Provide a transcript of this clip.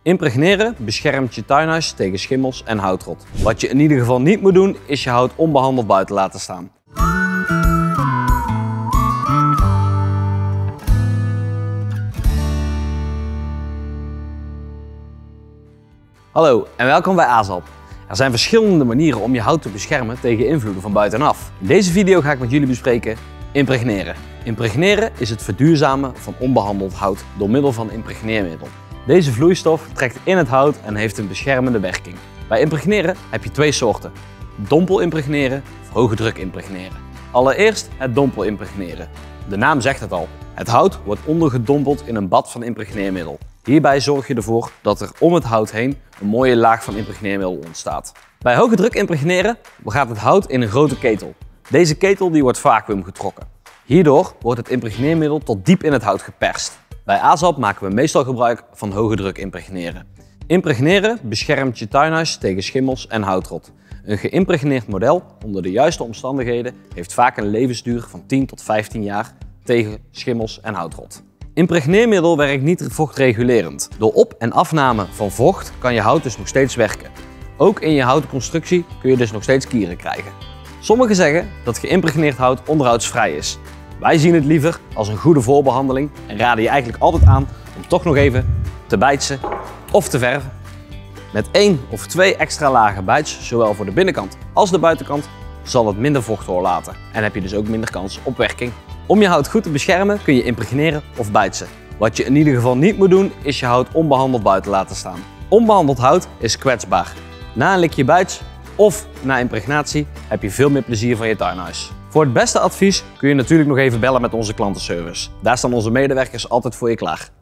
Impregneren beschermt je tuinhuis tegen schimmels en houtrot. Wat je in ieder geval niet moet doen, is je hout onbehandeld buiten laten staan. Hallo en welkom bij AZALP. Er zijn verschillende manieren om je hout te beschermen tegen invloeden van buitenaf. In deze video ga ik met jullie bespreken impregneren. Impregneren is het verduurzamen van onbehandeld hout door middel van impregneermiddel. Deze vloeistof trekt in het hout en heeft een beschermende werking. Bij impregneren heb je twee soorten: dompelimpregneren of hoge druk impregneren. Allereerst het dompelimpregneren. De naam zegt het al. Het hout wordt ondergedompeld in een bad van impregneermiddel. Hierbij zorg je ervoor dat er om het hout heen een mooie laag van impregneermiddel ontstaat. Bij hoge druk impregneren gaat het hout in een grote ketel. Deze ketel wordt vacuüm getrokken. Hierdoor wordt het impregneermiddel tot diep in het hout geperst. Bij AZALP maken we meestal gebruik van hoge druk impregneren. Impregneren beschermt je tuinhuis tegen schimmels en houtrot. Een geïmpregneerd model onder de juiste omstandigheden heeft vaak een levensduur van 10 tot 15 jaar tegen schimmels en houtrot. Impregneermiddel werkt niet vochtregulerend. Door op- en afname van vocht kan je hout dus nog steeds werken. Ook in je houten constructie kun je dus nog steeds kieren krijgen. Sommigen zeggen dat geïmpregneerd hout onderhoudsvrij is. Wij zien het liever als een goede voorbehandeling en raden je eigenlijk altijd aan om toch nog even te bijtsen of te verven. Met 1 of 2 extra lagen bijts, zowel voor de binnenkant als de buitenkant, zal het minder vocht doorlaten en heb je dus ook minder kans op werking. Om je hout goed te beschermen kun je impregneren of bijtsen. Wat je in ieder geval niet moet doen, is je hout onbehandeld buiten laten staan. Onbehandeld hout is kwetsbaar. Na een likje bijts of na impregnatie heb je veel meer plezier van je tuinhuis. Voor het beste advies kun je natuurlijk nog even bellen met onze klantenservice. Daar staan onze medewerkers altijd voor je klaar.